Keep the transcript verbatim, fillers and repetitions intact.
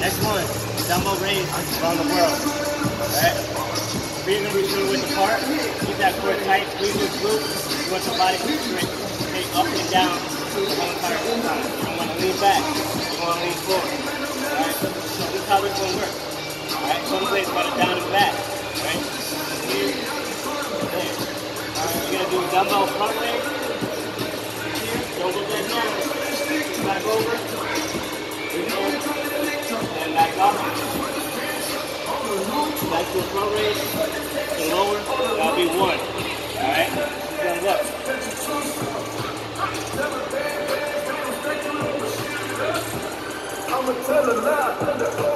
Next one, dumbbell raise around the world. Alright? Reasonably shoulder width apart. Keep that core tight, squeeze those glutes. You want your body to straight, straight up and down the whole entire time. You don't want to lean back. You want to lean forward. Alright? So this is how this one works. Alright? Shoulder blades about it down and back. Alright? Here, there. Alright, you're going to do a dumbbell front raise. Here, don't go back down. Back over. And back up. Back to a front raise. And lower. That'll be one. Alright? Then look. I'ma tell a lie.